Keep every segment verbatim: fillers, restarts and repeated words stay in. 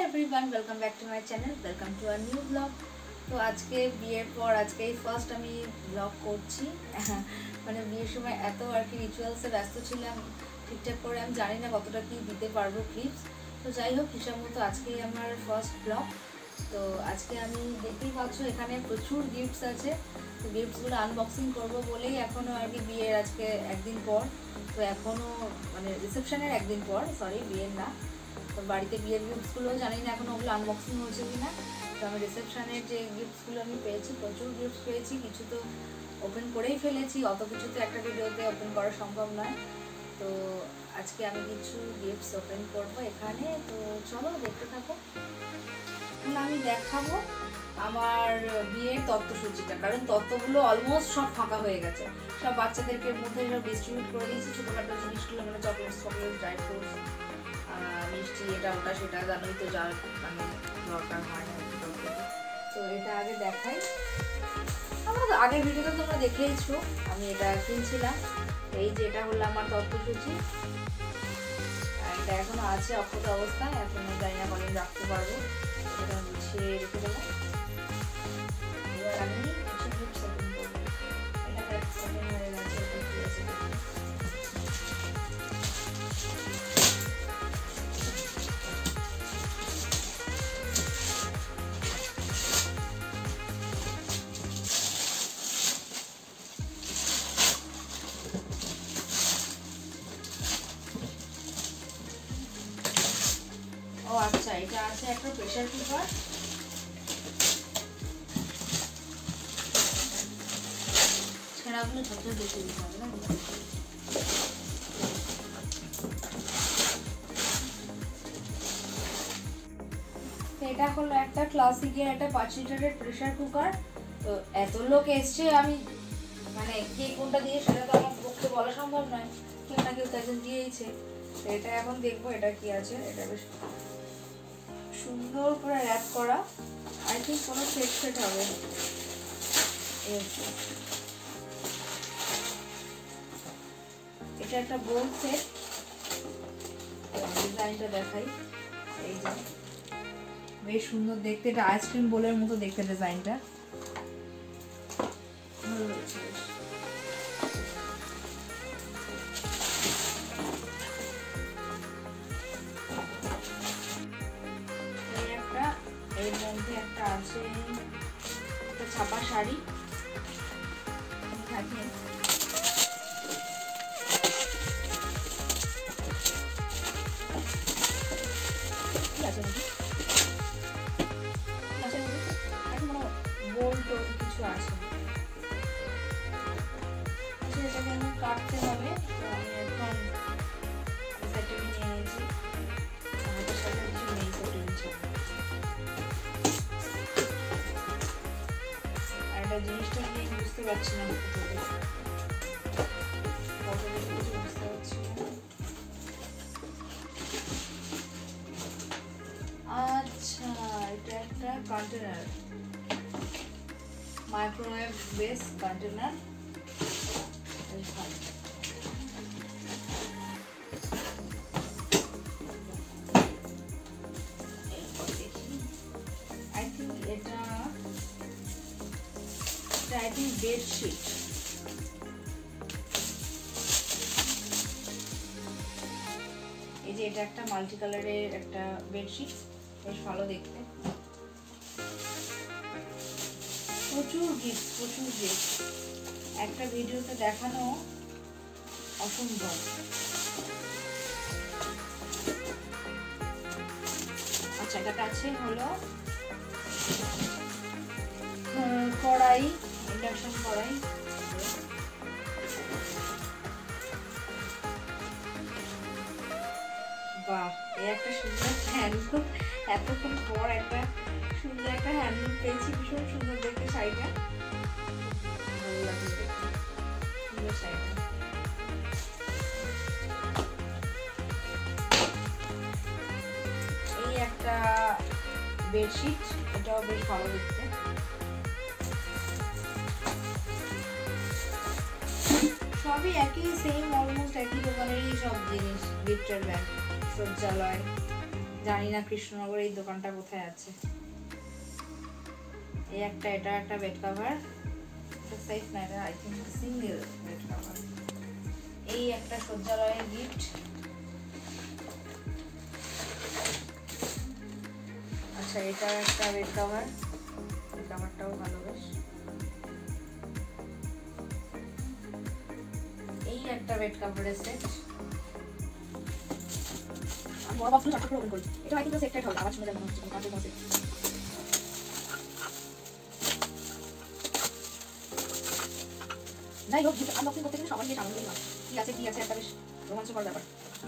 Everyone welcome back to my channel welcome to our new blog. तो आज के বিয়ের পর আজকে ফার্স্ট আমি ব্লগ করছি। মানে বিয়ের সময় এত আর কি রিচুয়ালসে ব্যস্ত ছিলাম, ঠিকঠাক করে আমি জানি না কতটা কি দিতে পারবো ক্লিপস। তো যাই হোক, হিসাব মতো আজকেই আমার ফার্স্ট ব্লগ। তো আজকে আমি দেখতেই পাচ্ছ এখানে প্রচুর গিফটস আছে। তো গিফটসগুলো আনবক্সিং করবো বলেই এখনও আর কি বিয়ের আজকে একদিন পর, তো এখনও মানে রিসেপশনের একদিন পর, সরি বিয়ের না। তো বাড়িতে বিয়ের গিফটসগুলো জানি না এখন ওগুলো আনবক্সিং হয়েছে কি না। তো আমি রিসেপশনের যে গিফটসগুলো আমি পেয়েছি, প্রচুর গিফটস পেয়েছি, কিছু তো ওপেন করেই ফেলেছি, অত কিছু তো একটা ভিডিওতে ওপেন করা সম্ভব নয়। তো আজকে আমি কিছু গিফটস ওপেন করব এখানে। তো চলো দেখতে থাকো। আমি দেখাবো আমার বিয়ের তত্ত্বসূচিটা, কারণ তত্ত্বগুলো অলমোস্ট সব ফাঁকা হয়ে গেছে, সব বাচ্চাদেরকে মধ্যে সব ডিস্ট্রিবিউট করে দিয়েছি। ছোটোখাটো জিনিসগুলো মানে চকলেটস চকলেটস ড্রাই ফ্রুটস মিষ্টি এটা ওটা সেটা জানোই তো, যার মানে দরকার হয় না। তো এটা আগে দেখাই, আমার আগের ভিডিওতে তোমরা দেখেইছো আমি এটা কিনছিলাম। এই যে এটা হলো আমার তত্ত্বসূচি, এটা এখনো আছে অক্ষত অবস্থায়, এখনো জানি না কদিন রাখতে পারবো। এটা গুছিয়ে রেখে দেবো। এবার আমি কিছু গিফট ওপেন করবো। এটা ওপেন হয়ে গেছে, এটা কি আছে ও আচ্ছা, এটা আছে একটা প্রেসার কুকার। ছেঁড়াগুলো ছোট দেখে দিতে হবে না। এটা হলো একটা ক্লাসিকের একটা পাঁচ লিটারের প্রেসার কুকার। তো এত লোক এসছে, আমি মানে কে কোনটা দিয়ে সেটা তো আমার পক্ষে বলা সম্ভব নয়, কেউ না কেউ তো একজন দিয়েইছে। তো এটা এখন দেখবো এটা কি আছে। এটা বেশ সুন্দর করে র্যাপ করা, আই থিঙ্ক কোনো সেট সেট হবে। এটা একটা বোল সেট, ডিজাইনটা দেখাই। এই যে বেশ সুন্দর দেখতে, এটা আইসক্রিম বোলের মতো দেখতে ডিজাইনটা, ভালো হয়েছে। এর মধ্যে একটা আছে একটা ছাপা শাড়ি, থাকে বোল টোল কিছু আছে, সেটাকে আমি কাটতে হবে। তো আমি এখন সেটা নিয়ে নিয়েছি, আমাদের সাথে কিছু নেই সেটা নিচ্ছে। জিনিসটা নিয়ে বুঝতে পারছি না, বুঝতে পারছি না। আচ্ছা, এটা একটা container, microwave base container. I think এটা I think bedsheet. এই যে এটা একটা মাল্টি কালারের একটা বেডশিট, বেশ ভালো দেখতে। প্রচুর গিফট প্রচুর গিফট, একটা ভিডিওতে দেখানো অসম্ভব। আচ্ছা, এটা আছে হলো কড়াই, ইন্ডাকশন কড়াই। বাহ, এই একটা সুন্দর হ্যান্ডলুম, এতক্ষণ পর একটা সুন্দর একটা হ্যান্ডলুম পেয়েছি, ভীষণ সুন্দর দেখতে শাড়িটা, ভালো লাগছে দেখতে, সুন্দর শাড়িটা। এই একটা বেডশিট, এটাও বেশ ভালো দেখতে। সবই একই, সেম অলমোস্ট একই দোকানেরই সব জিনিস, গিফটের ব্যাগ, শৌচালয়, জানি না কৃষ্ণনগরে এই দোকানটা কোথায় আছে। এই একটা, এটা একটা বেড কভার, এটা সাইজ না, এটা I think single bed cover. এই একটা শয্যালয়ের গিফট। আচ্ছা, এটা একটা বেড কভার, এই কভারটাও ভালো বেশ। এই একটা বেড কভারের সেট। আমি বড় বক্সটা চটপট ওপেন করি। এটা আই থিংক সেটটাই হবে, আবার শুনে যাবে মনে হচ্ছে কাঁচের মধ্যে। যাই হোক, আনবক্সিং করতে গেলে সবাই বেশ আনন্দের হয়। কি আছে কি আছে একটা বেশ রোমাঞ্চকর ব্যাপার।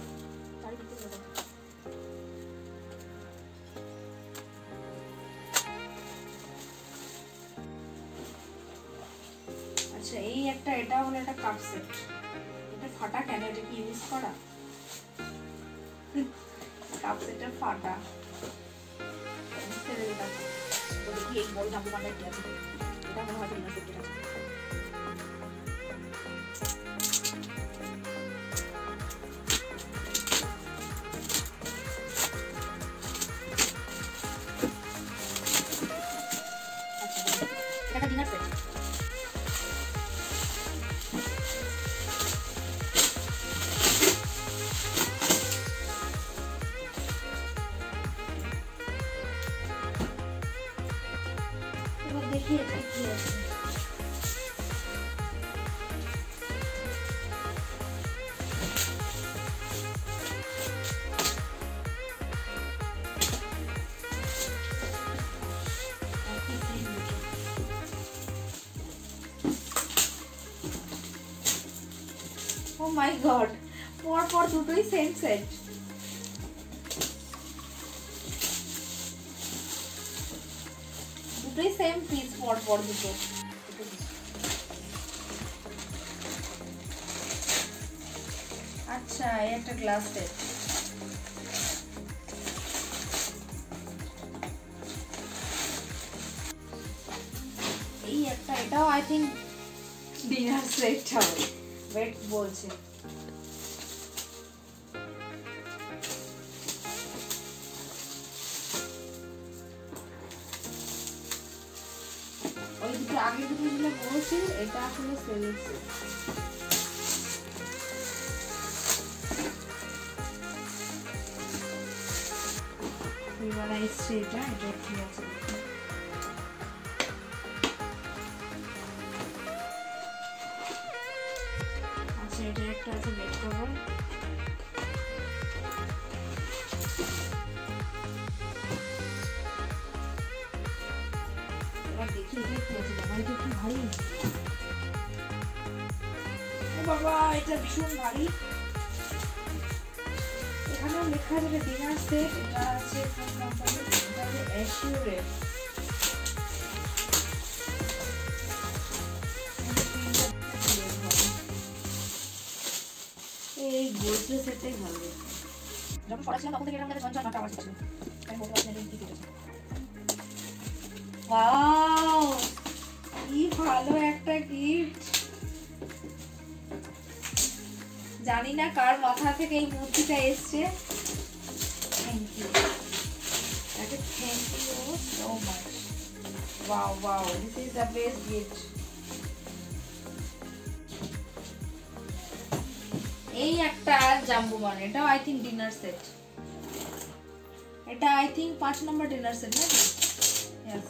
আচ্ছা, এই একটা, এটা হলো একটা কাপ সেট। এটা ফাটা কেন? এটা কি ইউজ করা? কাপ সেটটা ফাটা। তো দেখি এই বড় জাম্বু বান্ডার কি আছে। এটা মনে হয় ডিনার সেট আছে। এটা ডিনার সেট। দেখি এটা কি আছে। ও মাই গড, পর পর দুটোই সেম সেট। দুটোই সেম পিস, পর পর দুটো। আচ্ছা, এই একটা গ্লাস সেট। এই একটা, এটাও আই থিংক ডিনার সেট হবে, ওয়েট বলছে। ওই দুটো আগে দুটো যেগুলো বলছি, এটা আসলে সেলের সেট। এবার এসছে এটা, এটা কি আছে? আচ্ছা, এটা একটা আছে বেড কভার। এবার দেখি এটা কি আছে। বাবা, এটা কি ভারী। ও বাবা, এটা ভীষণ ভারী। এখানেও লেখা আছে ডিনার সেট। এটা আছে কোন কোম্পানি? এটা আছে অ্যাসিওরের। এই গোদরেজ সেটটাই ভালো। যখন পড়াছিলাম তখন থেকে এটা আমাদের ঝনঝন আওয়াজ হচ্ছিল। আমি বলতে পারছি না কি কেটেছে। ওয়াও, কি ভালো একটা গিফট। জানি না কার মাথা থেকে এই মূর্তিটা এসছে। থ্যাংক ইউ, তাকে thank you so much. Wow wow, this is the best gift. এই একটা জাম্বু মান, এটাও আই থিংক ডিনার সেট। এটা আই থিংক পাঁচ নম্বর ডিনার সেট না? ইয়েস।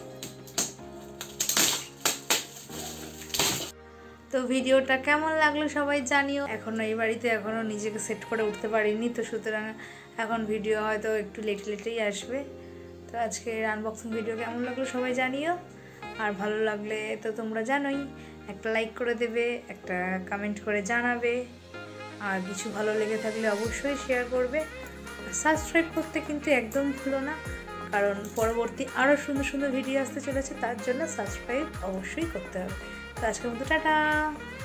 তো ভিডিওটা কেমন লাগলো সবাই জানিও। এখনো এই বাড়িতে এখনো নিজেকে সেট করে উঠতে পারিনি, তো সুতরাং এখন ভিডিও হয়তো একটু লেটে লেটেই আসবে। তো আজকে আনবক্সিং ভিডিও কেমন লাগলো সবাই জানিও। আর ভালো লাগলে তো তোমরা জানোই, একটা লাইক করে দেবে, একটা কমেন্ট করে জানাবে। আর কিছু ভালো লেগে থাকলে অবশ্যই শেয়ার করবে। আর সাবস্ক্রাইব করতে কিন্তু একদম ভুলো না, কারণ পরবর্তী আরও সুন্দর সুন্দর ভিডিও আসতে চলেছে, তার জন্য সাবস্ক্রাইব অবশ্যই করতে হবে। তো আজকের মতো টাটা।